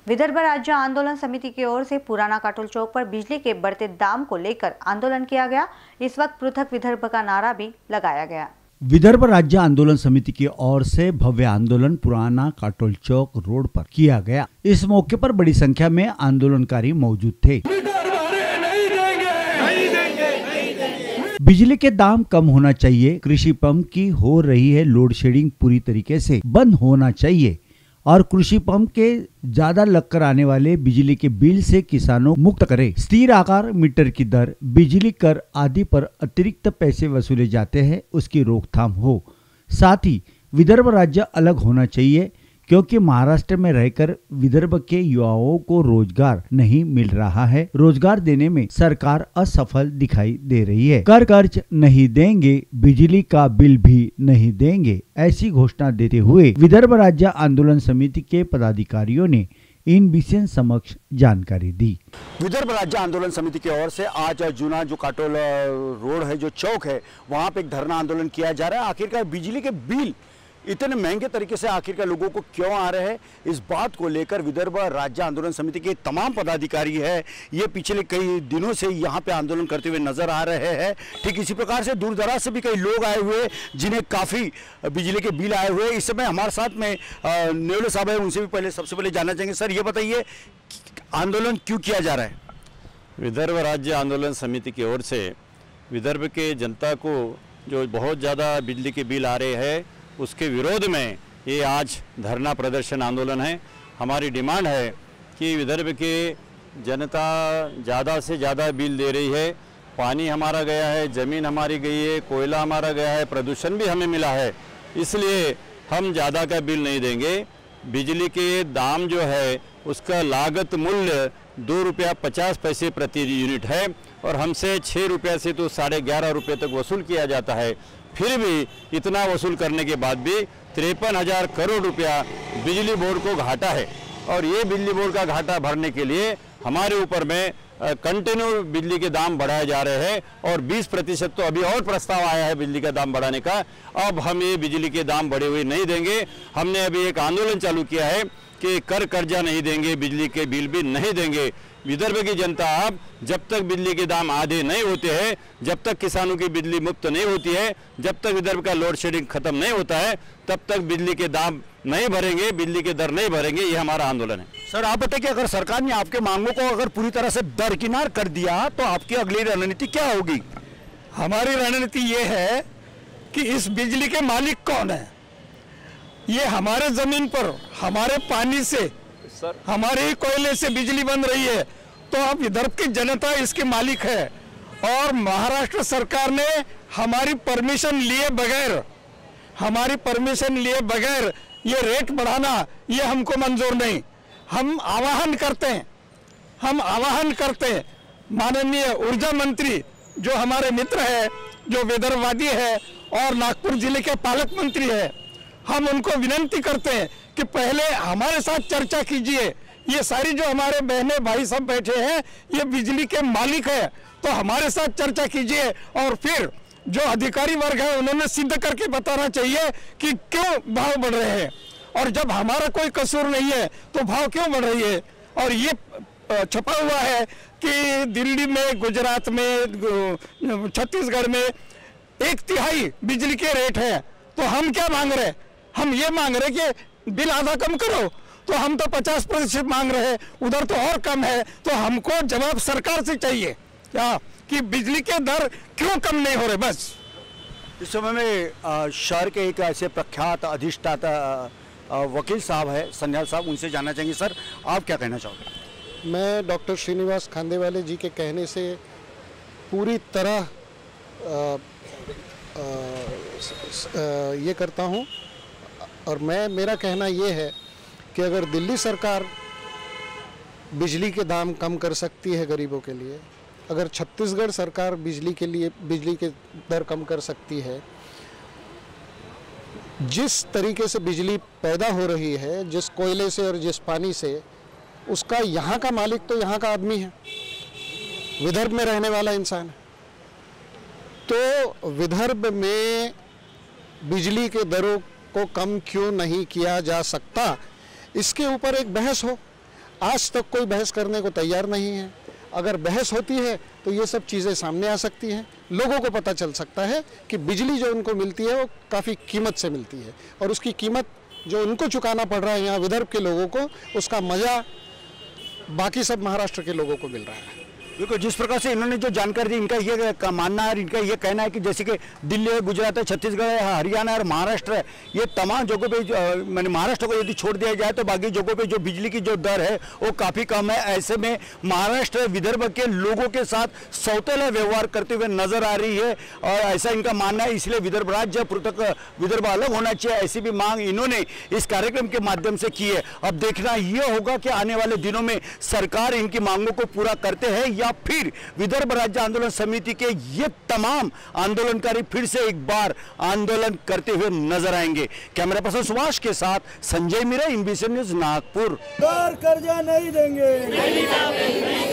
विदर्भ राज्य आंदोलन समिति की ओर से पुराना काटोल चौक पर बिजली के बढ़ते दाम को लेकर आंदोलन किया गया। इस वक्त पृथक विदर्भ का नारा भी लगाया गया। विदर्भ राज्य आंदोलन समिति की ओर से भव्य आंदोलन पुराना काटोल चौक रोड पर किया गया। इस मौके पर बड़ी संख्या में आंदोलनकारी मौजूद थे। बिजली के दाम कम होना चाहिए, कृषि पंप की हो रही है लोड शेडिंग पूरी तरीके से बंद होना चाहिए और कृषि पंप के ज्यादा लगकर आने वाले बिजली के बिल से किसानों मुक्त करे। स्थिर आकार मीटर की दर, बिजली कर आदि पर अतिरिक्त पैसे वसूले जाते हैं, उसकी रोकथाम हो। साथ ही विदर्भ राज्य अलग होना चाहिए क्योंकि महाराष्ट्र में रहकर विदर्भ के युवाओं को रोजगार नहीं मिल रहा है। रोजगार देने में सरकार असफल दिखाई दे रही है। कर कर्ज नहीं देंगे, बिजली का बिल भी नहीं देंगे, ऐसी घोषणा देते हुए विदर्भ राज्य आंदोलन समिति के पदाधिकारियों ने इन विषय समक्ष जानकारी दी। विदर्भ राज्य आंदोलन समिति की ओर से आज जूना जो काटोल रोड है, जो चौक है, वहां पे एक धरना आंदोलन किया जा रहा है। आखिरकार बिजली के बिल इतने महंगे तरीके से आखिरकार लोगों को क्यों आ रहे हैं, इस बात को लेकर विदर्भ राज्य आंदोलन समिति के तमाम पदाधिकारी है, ये पिछले कई दिनों से यहाँ पे आंदोलन करते हुए नजर आ रहे हैं। ठीक इसी प्रकार से दूर दराज से भी कई लोग आए हुए जिन्हें काफ़ी बिजली के बिल आए हुए। इस समय हमारे साथ में नेवले साहब है, उनसे भी सबसे पहले जानना चाहेंगे। सर, ये बताइए आंदोलन क्यों किया जा रहा है? विदर्भ राज्य आंदोलन समिति की ओर से विदर्भ के जनता को जो बहुत ज़्यादा बिजली के बिल आ रहे हैं, उसके विरोध में ये आज धरना प्रदर्शन आंदोलन है। हमारी डिमांड है कि विदर्भ के जनता ज़्यादा से ज़्यादा बिल दे रही है। पानी हमारा गया है, ज़मीन हमारी गई है, कोयला हमारा गया है, प्रदूषण भी हमें मिला है, इसलिए हम ज़्यादा का बिल नहीं देंगे। बिजली के दाम जो है उसका लागत मूल्य 2 रुपया 50 पैसे प्रति यूनिट है और हमसे 6 रुपया से तो 11.5 रुपये तक वसूल किया जाता है। फिर भी इतना वसूल करने के बाद भी 53,000 करोड़ रुपया बिजली बोर्ड को घाटा है और ये बिजली बोर्ड का घाटा भरने के लिए हमारे ऊपर में कंटिन्यू बिजली के दाम बढ़ाए जा रहे हैं और 20% तो अभी और प्रस्ताव आया है बिजली का दाम बढ़ाने का। अब हम ये बिजली के दाम बढ़े हुए नहीं देंगे। हमने अभी एक आंदोलन चालू किया है कि कर कर्जा नहीं देंगे, बिजली के बिल भी नहीं देंगे। विदर्भ की जनता अब जब तक बिजली के दाम आधे नहीं होते हैं, जब तक किसानों की बिजली मुक्त नहीं होती है, जब तक विदर्भ का लोड शेडिंग खत्म नहीं होता है, तब तक बिजली के दाम नहीं भरेंगे, बिजली के दर नहीं भरेंगे। ये हमारा आंदोलन है। सर, आप बताइए कि अगर सरकार ने आपके मांगों को अगर पूरी तरह से दरकिनार कर दिया तो आपकी अगली रणनीति क्या होगी? हमारी रणनीति ये है कि इस बिजली के मालिक कौन है। ये हमारे जमीन पर हमारे पानी से, हमारे ही कोयले से बिजली बन रही है, तो अब विदर्भ की जनता इसके मालिक है और महाराष्ट्र सरकार ने हमारी परमिशन लिए बगैर ये रेट बढ़ाना, ये हमको मंजूर नहीं। हम आह्वान करते हैं माननीय ऊर्जा मंत्री जो हमारे मित्र है, जो विदर्भवादी है और नागपुर जिले के पालक मंत्री है, हम उनको विनंती करते हैं कि पहले हमारे साथ चर्चा कीजिए। ये सारी जो हमारे बहने भाई सब बैठे हैं, ये बिजली के मालिक है, तो हमारे साथ चर्चा कीजिए और फिर जो अधिकारी वर्ग है उन्होंने सिद्ध करके बताना चाहिए कि क्यों भाव बढ़ रहे हैं और जब हमारा कोई कसूर नहीं है तो भाव क्यों बढ़ रही है। और ये छपा हुआ है कि दिल्ली में, गुजरात में, छत्तीसगढ़ में 1/3 बिजली के रेट है, तो हम क्या मांग रहे हैं? हम ये मांग रहे कि बिल आधा कम करो, तो हम तो 50% मांग रहे हैं, उधर तो और कम है। तो हमको जवाब सरकार से चाहिए क्या कि बिजली के दर क्यों कम नहीं हो रहे। बस इस समय में शहर के एक ऐसे प्रख्यात अधिष्ठाता वकील साहब है, संध्याल साहब, उनसे जानना चाहेंगे। सर, आप क्या कहना चाहोगे? मैं डॉक्टर श्रीनिवास खांदेवाले जी के कहने से पूरी तरह ये करता हूँ और मेरा कहना ये है कि अगर दिल्ली सरकार बिजली के दाम कम कर सकती है गरीबों के लिए, अगर छत्तीसगढ़ सरकार बिजली के दर कम कर सकती है, जिस तरीके से बिजली पैदा हो रही है, जिस कोयले से और जिस पानी से, उसका यहाँ का मालिक तो यहाँ का आदमी है, विदर्भ में रहने वाला इंसान है। तो विदर्भ में बिजली के दरों को कम क्यों नहीं किया जा सकता, इसके ऊपर एक बहस हो। आज तक कोई बहस करने को तैयार नहीं है। अगर बहस होती है तो ये सब चीज़ें सामने आ सकती हैं, लोगों को पता चल सकता है कि बिजली जो उनको मिलती है वो काफ़ी कीमत से मिलती है और उसकी कीमत जो उनको चुकाना पड़ रहा है यहाँ विदर्भ के लोगों को, उसका मज़ा बाकी सब महाराष्ट्र के लोगों को मिल रहा है। देखो जिस प्रकार से इन्होंने जो जानकारी दी, इनका ये मानना है, इनका ये कहना है कि जैसे कि दिल्ली है, गुजरात है, छत्तीसगढ़ है, हरियाणा और महाराष्ट्र है, ये तमाम जगहों पे मैंने महाराष्ट्र को यदि छोड़ दिया जाए तो बाकी जगहों पे जो बिजली की जो दर है वो काफ़ी कम है। ऐसे में महाराष्ट्र विदर्भ के लोगों के साथ सौतेला व्यवहार करते हुए नजर आ रही है और ऐसा इनका मानना है। इसलिए विदर्भ राज्य पृथक, विदर्भ अलग होना चाहिए, ऐसी भी मांग इन्होंने इस कार्यक्रम के माध्यम से की है। अब देखना यह होगा कि आने वाले दिनों में सरकार इनकी मांगों को पूरा करते हैं या फिर विदर्भ राज्य आंदोलन समिति के ये तमाम आंदोलनकारी फिर से एक बार आंदोलन करते हुए नजर आएंगे। कैमरा पर्सन सुभाष के साथ संजय मीरा, एमबीसी न्यूज, नागपुर। कर्जा नहीं देंगे।